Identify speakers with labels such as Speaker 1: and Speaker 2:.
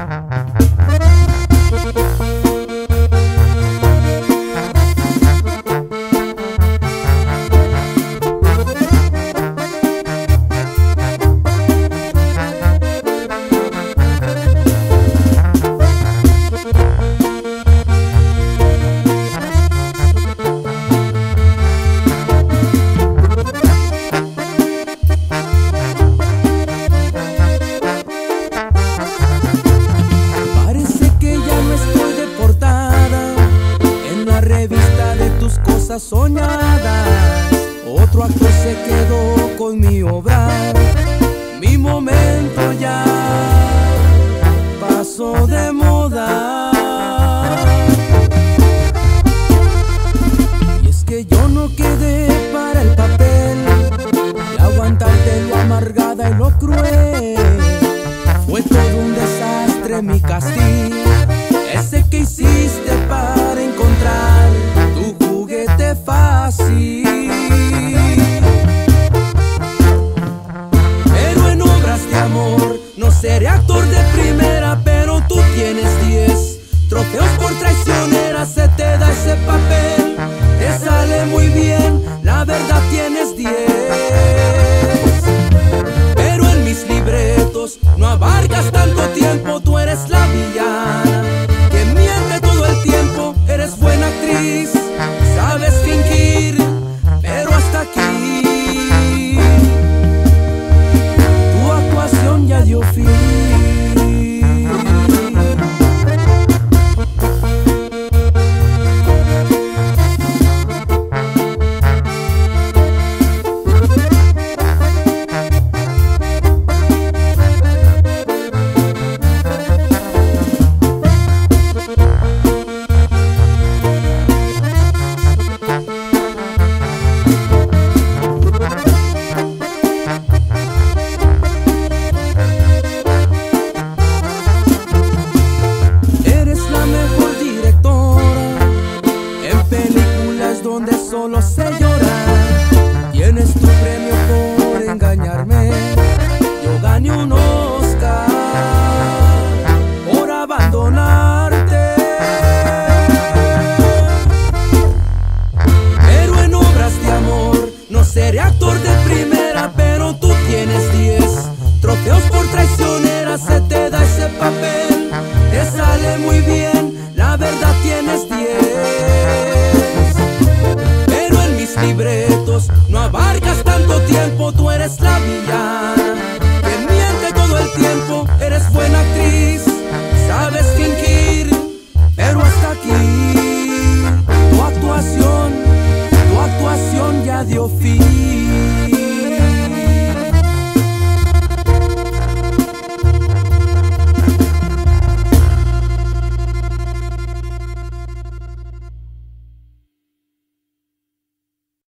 Speaker 1: Soñadas, otro actor se quedó con mi obra, mi momento ya pasó de moda. Y es que yo no quedé para el papel de aguantarte lo amargada y lo cruel. Fue todo un desastre mi castigo, ese que hiciste para encontrar tu juguete fácil. Pero en obras de amor no seré actor de primera, pero tú tienes 10 trofeos por traicionera. Se te da ese papel, te sale muy bien, la verdad tienes 10. Pero en mis libretos no abarcas tanto tiempo, tú eres la villana que miente todo el tiempo. Eres buena actriz, sabes fingir, pero hasta aquí. Tu actuación ya dio fin. Donde solo sé llorar, tienes tu premio por engañarme. Yo gané un Oscar por abandonarte. Pero en obras de amor no seré actor de primera, pero tú tienes 10 trofeos por traicionera. Se te da ese papel, te sale muy bien, la verdad tienes 10. Libretos no abarcas tanto tiempo, tú eres la villana que miente todo el tiempo. Eres buena actriz,